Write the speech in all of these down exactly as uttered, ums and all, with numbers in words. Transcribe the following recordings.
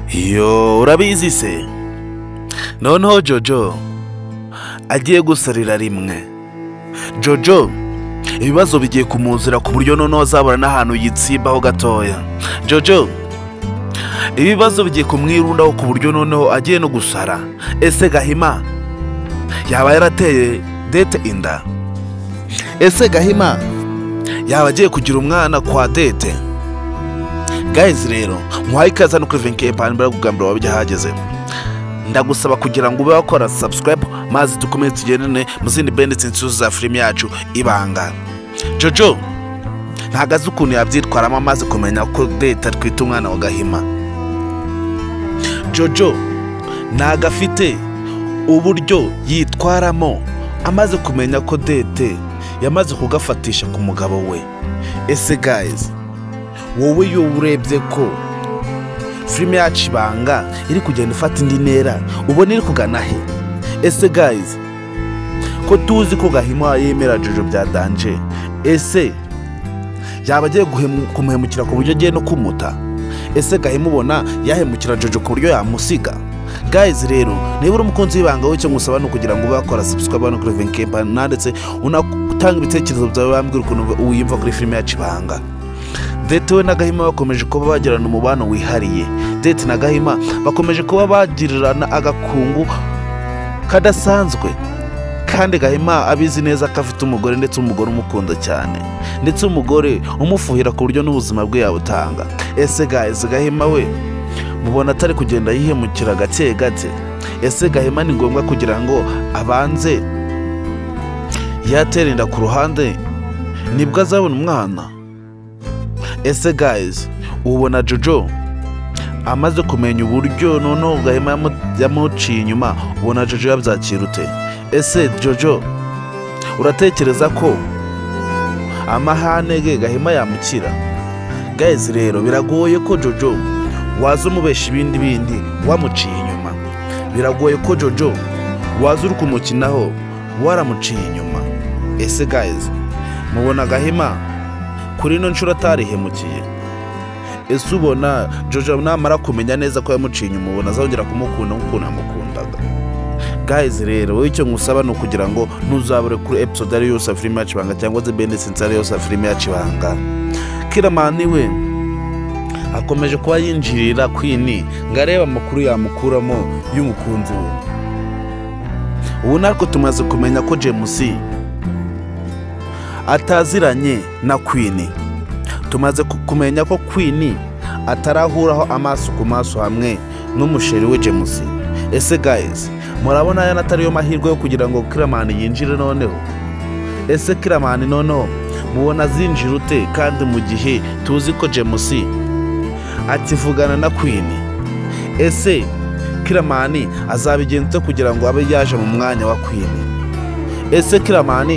Yo urabizi se noneho Jojo agiye gusarira rimwe. Jojo ibibazo bigiye kumuzira ku buryo noneho azabura n'ahantu yitsimbaho gatoya. Jojo ibibazo bigiye kumwirundaho ku buryo noneho agiye no gusara. Ese Gahima yaba yarateye Dete inda? Ese Gahima yaba agiye kugira umwana kwa Dete? Guys rero muhaye ikaze no kuri Venke Pan mbere kugambira wabye hageze. Ndagusaba kugira ngo ube wakora subscribe maze dukomeze tugendane mu zindi benefits insuzi za film yacu ibanga. Jojo ntagaze ukuntu yabyitwaramo amaze kumenya ko Dete twita umwana wa Gahima. Jojo nagafite uburyo yitwaramo amaze kumenya ko Dete yamaze kugafatisha ku mugabo we. Ese guys wowe yo urebye ko film yacu ibanga iri kugenda ifata indi ntera ubona iri kugana he? Ese guys ko tuzi ko Gahima yemera Jojo bya danje, ese yaba agiye kumuhemukira ku buryo agiye no kumuta? Ese Gahima ubona yahemukira Jojo ku buryo yamusiga? Guys rero niba uri umukunzi w'ibanga w'icyo ngusaba no kugira ngo bakora subscribe no kuri Venke Pan ndetse unatanga ibitekerezo byawe bambwira ukuntu uyimva kuri film yacu ibanga. Dete we na Gahima bakomeje kuba bagirana umubano wihariye. Dete na Gahima bakomeje kuba bagirirana agakungu kadasanzwe, kandi Gahima abizi neza ko afite umugore ndetse umugore umukunda cyane ndetse umugore umufuhira ku buryo n'ubuzima bwe yabutanga. Ese guys Gahima we mubona atari kugenda yihemukira gake gake? Ese Gahima ni ngombwa kugira ngo abanze yaterinda ku ruhande nibwo azabona umwana? Ese guys ubona Jojo amaze kumenya uburyo noneho Gahima yamuciye inyuma, ubona Jojo yabyakira ute? Ese Jojo uratekereza ko amahane ge Gahima yamukira? Guys rero biragoye ko Jojo waza umubesha ibindi bindi wamuciye inyuma. Biragoye ko Jojo waza uri kumukinaho waramuciye inyuma. Ese guys mubona Gahima kuri no nshuro atarihemukiye? Ese ubona Jojo namara kumenya neza ko yamuciye inyuma ubona azongera kumukunda nk'ukuntu amukundaga? Guys rero wowe icyo ngusaba no kugira ngo ntuzabure kuri episode ari yose film yacu ibanga cyangwa ze benefits ari yose film yacu ibanga. Kiramani we akomeje kuba yinjirira Queen ngareba amakuru yamukuramo y'umukunzi we. Ubu nariko tumaze kumenya ko James ataziranye na Queen. Tumaze kumenya ko Queen atarahuraho amaso ku maso hamwe n'umusheri we James. Ese guys murabona yana atari yo mahirwe yo kugira ngo Kiramani yinjire noneho? Ese Kiramani noneho mubona zinjira ute kandi mu gihe tuzi ko James ativugana na Queen? Ese Kiramani azabigenza kugira ngo abe yaje mu mwanya wa Queen? Ese Kiramani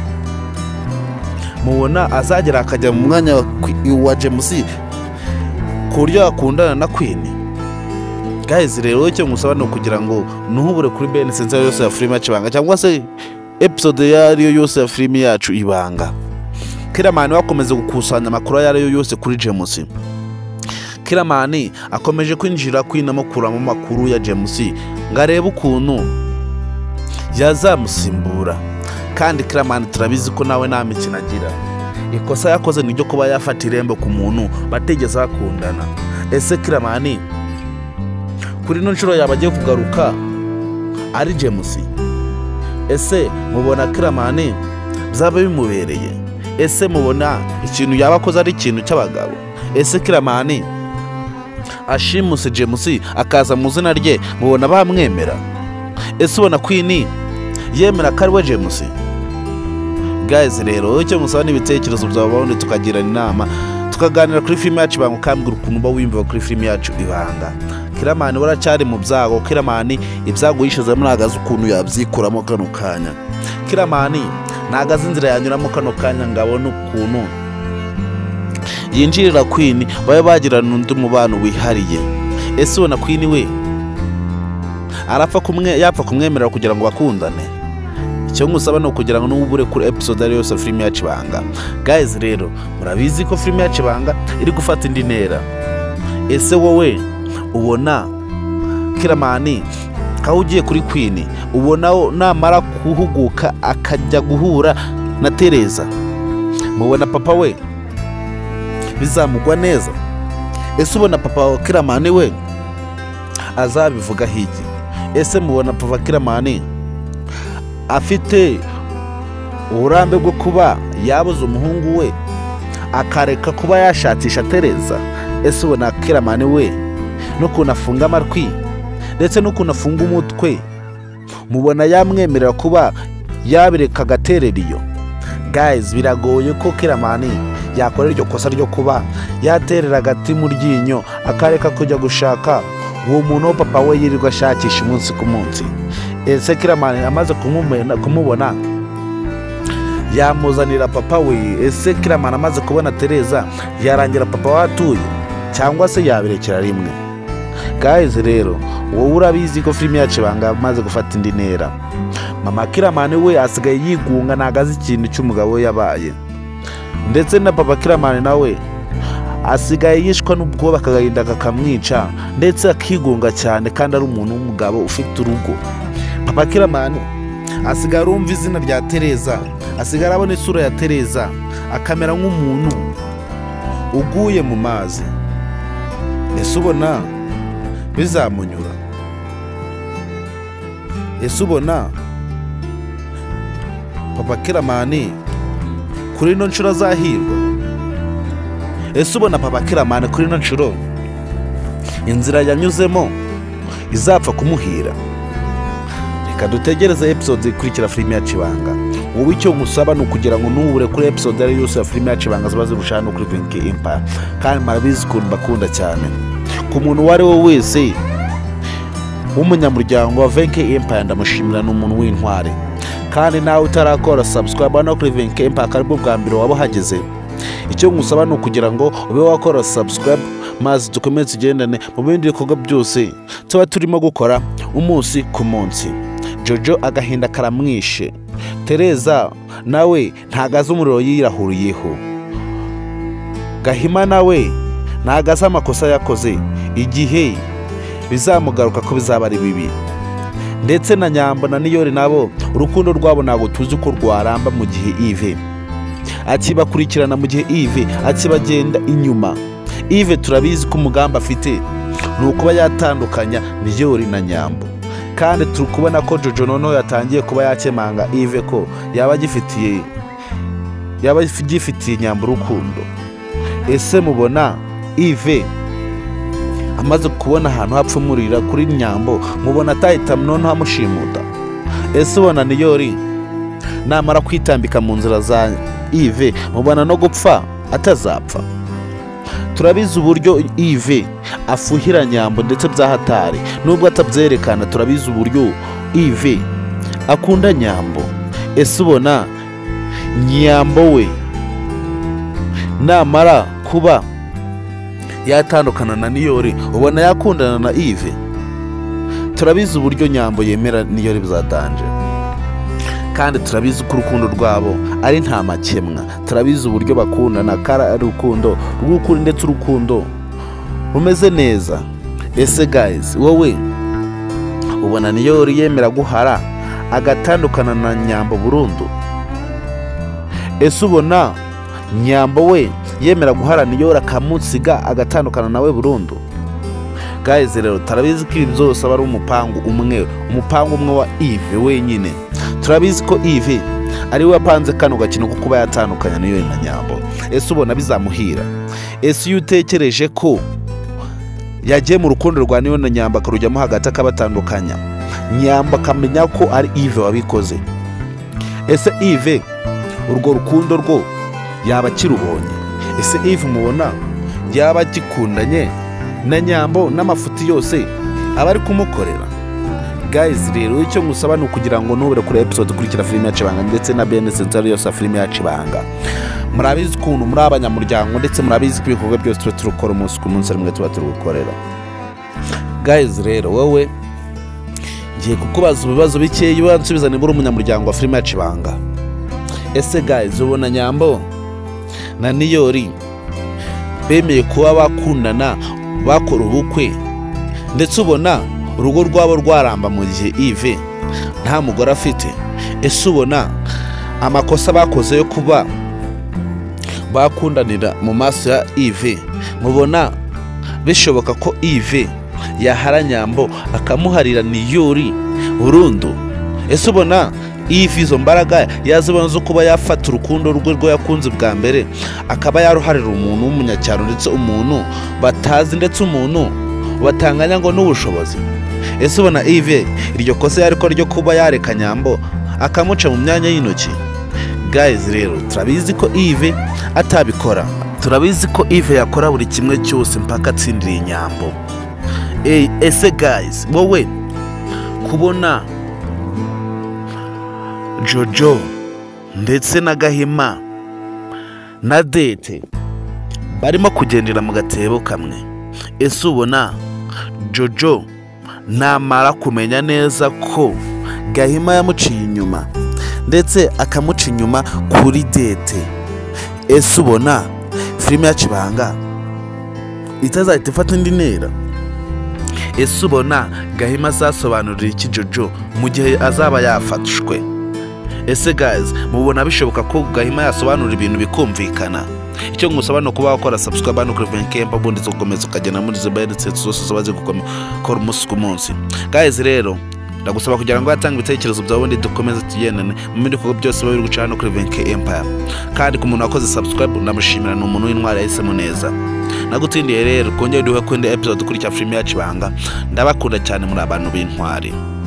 mubona azagera akajya mu mwanya wa James ku buryo akundana na Queen? Guys rero icyo ngusaba no kugira ngo nuhubure kuri benefits yose ya film yacu ibanga cyangwa se episode yariyo yose ya film yacu ibanga. Kiramani wakomeze gukusanya amakuru yariyo yose kuri James. Kiramani akomeje kwinjira kwinamukura mu makuru ya James ngareba ukuntu yazamusimbura, kandi Kiramani turabizi ko nawe nta mikino agira. Ikosa yakoze niryo kuba yafata irembo ku muntu bategeza bakundana. Ese Kiramani kuri no nshuro yabagiye kugaruka ari James? Ese mubona Kiramani byaba bimubereye? Ese mubona ikintu yabakoze ari ikintu cy'abagabo? Ese Kiramani ashimuse James akaza mu zina rye mubona bamwemera? Ese ubona Queen yemera ko ari we James? Guys rero icyo musaba n'ibitekerezo byawe babundi tukagira inama tukaganira kuri film yacu ibanga ukambwira ukuntu uba wimva kuri film yacu ibanga. Kiramani waracyari mu byago. Kiramani ibyago yishize muri agaze ukuntu yabyikuramo kano kanya. Kiramani nagaze inzira yanyuramo kano kanya ngabona ukuntu yinjirira Queen baye bagirana undi mubano wihariye. Ese ubona Queen we arapfa kumwe yapfa kumwemerera kugira ngo bakundane? Icyo ngusaba no kugira ngo nubure kuri episode ari yose film yacu ibanga. Guys rero murabizi ko film yacu ibanga iri gufata indi ntera. Ese wowe ubona Kiramani aho ugiye kuri Queen ubona namara kuhuguka akajya guhura na Tereza, mubona papa we bizamugwa neza? Ese ubona papa wa Kiramani we azabivuga hiki? Ese mubona papa Kiramani afite uburambe bwo kuba yabuze umuhungu we akareka kuba yashatisha Tereza? Ese ubona Kiramani we n'ukuntu afunga amatwi ndetse n'ukuntu afunga umutwe, mubona yamwemerera kuba yabireka agaterera iyo? Guys, biragoye ko Kiramani yakora iryo kosa ryo kuba yaterera agati mu ryinyo akareka kujya gushaka uwo muntu papa we yirirwa ashakisha umunsi ku munsi. Ese Kiramani amaze kumubona yamuzanira papa we? Ese Kiramani amaze kubona Tereza yarangira papa watuye cyangwa se yabirekera rimwe? Guys, rero wowe urabizi ko filime yacu Ibanga amaze gufata indi ntera. Mama Kiramani we asigaye yigunga nagaze ikintu cy'umugabo we yabaye, ndetse na papa Kiramani nawe asigaye yishwa n'ubwoba akagahinda kakamwica ndetse akigunga cyane, kandi ari umuntu w'umugabo ufite urugo. Papa Kiramani asigaye arumva izina rya Tereza, asigaye abona isura ya Tereza akamera nk'umuntu uguye mu mazi. Ese ubona bizamunyura? Ese ubona papa Kiramani kuri ino nshuro azahirwa? Ese ubona papa Kiramani kuri ino nshuro inzira yanyuzemo izapfa kumuhira? Reka dutegereze episode ikurikira filime yacu Ibanga. Wowe icyo ngusaba ni ukugira ngo nubure kuri episode ari yose ya filime yacu Ibanga ziba zirushaho no kuri Venke Empire, kandi marabizi ukuntu bakunda cyane. Ku muntu wari we wese w'umunyamuryango wa Venke Empire ndamushimira, n'umuntu w'intware. Kandi nawe utarakora subscribe no kuri Venke Empire karibu bwa mbere waba hageze, icyo ngusaba ni ukugira ngo ube wakora subscribe maze dukomeze tugendane mu bindi bikorwa byose tuba turimo gukora umunsi ku munsi. Jojo agahinda karamwishe, Tereza nawe ntagaze umuriro yirahuriyeho, Gahima nawe ntagaze amakosa yakoze igihe bizamugaruka ko bizaba ari bibi, ndetse na Nyambo na Niyori nabo urukundo rwabo ntabwo tuzi ko rwaramba mu gihe Yves akibakurikirana, mu gihe Yves akibagenda inyuma. Yves turabizi ko umugambi afite ni ukuba yatandukanya Niyori na Nyambo, kandi turi kubona ko Jojo noneho yatangiye kuba yakemanga Yves ko yaba agifitiye yaba agifitiye Nyambo urukundo. Ese mubona Yves amaze kubona ahantu hapfumurira kuri Nyambo, mubona atahita noneho amushimuta? Ese ubona Niyori namara kwitambika mu nzira za Yves mubona no gupfa atazapfa? Turabizi uburyo Yves afuhira Nyambo ndetse byahatari, nubwo atabyerekana turabizi uburyo Yves akunda Nyambo. Ese ubona Nyambo we namara kuba yatandukana na Niyori ubona yakundana na Yves? Turabizi uburyo Nyambo yemera Niyori bizatanje, kandi turabizi ko urukundo rwabo ari nta makemwa. Turabizi uburyo bakundana, kara rukundo rw'ukuri ndetse urukundo rumeze neza. Ese guys, wowe ubona Niyori yemera guhara agatandukana na Nyambo burundu? Ese ubona Nyambo we yemera guhara Niyori akamusiga agatandukana nawe burundu? Guys, rero turabizi ko ibi byose aba ari umupangu umwe, umupangu umwe wa Yves wenyine. Turabizi ko Yves ari we wapanze kano gakino ko kuba yatandukanya Niyori na Nyambo. Ese ubona bizamuhira? Ese iyo utekereje ko yagiye mu rukundo rwa Niyori na Nyambo akarujyamo hagati akabatandukanya, Nyambo akamenya ko ari Yves wabikoze, ese Yves urwo rukundo rwo yaba kirubonye? Ese Yves mubona yaba gikundanye na Nyambo n'amafuti yose aba ari kumukorera? Guys, rero icyo ngusaba ni ukugira ngo nubere kuri episode kurikira filime yacu Ibanga ndetse na B N Central yose filime yacu Ibanga. Murabizi ukuntu muri abanyamuryango ndetse murabizi ko ibikorwa byose tuba turukora umunsi ku munsi rimwe tuba turukorera. Guys, rero wowe ngiye kukubaza ibibazo bike yibansubiza nibura umunyamuryango wa filime yacu Ibanga. Ese guys, ubona Nyambo na Niyori bemeye kuba bakundana bakora ubukwe ndetse ubona urugo rwabo rwaramba mu gihe Yves nta mugore afite. Ese ubona amakosa bakoze yo kuba bakundanira mu maso ya Yves, mubona bishoboka ko Yves yahara Nyambo akamuharira Niyori burundu? Ese ubona Yves izo mbaraga yazibona zo kuba yafata urukundo rwe rwo yakunze bwa mbere akaba yaruharira umuntu w'umunyacyaro ndetse umuntu batazi ndetse umuntu batanganya ngo n'ubushobozi? Ese ubona Yves iryo kosa yariko ryo kuba yareka Nyambo akamuca mu myanya y'intoki? Guys, rero turabizi ko Yves atabikora, turabizi ko Yves yakora buri kimwe cyose mpaka atsindiriye Nyambo. Hey, ese guys, wowe kubona Jojo ndetse na Gahima na Dete barimo kugendera mu gatebo kamwe, ese ubona Jojo namara kumenya neza ko Gahima yamuciye inyuma ndetse akamuca inyuma kuri Dete, ese ubona filime ya Kibanga itazahita ifata indi ntera? Ese ubona Gahima azasobanurira iki Jojo mu gihe azaba yafatshwe? Ese guys, mubona bishoboka ko Gahima yasobanura ibintu bikumvikana? Icyo ngusaba no kuba wakora subscribe no kuri Venkempa bundi zo gukomeza ukagena muri zo bayetse zose zabaze gukora umunsi ku munsi. Guys, rero ndagusaba kugira ngo atanga ibitekerezo byawe ndi dukomeze tuyenane mu bindi bikorwa byose bari gucana no kuri Venkempa. Kandi ku muntu wakoze subscribe ndamushimira, no umuntu w'intwari yahisemo neza. Nagutindiye rero kongera duhe kwende episode kuri cya filime ya Kibanga. Ndabakunda cyane muri abantu b'intwari.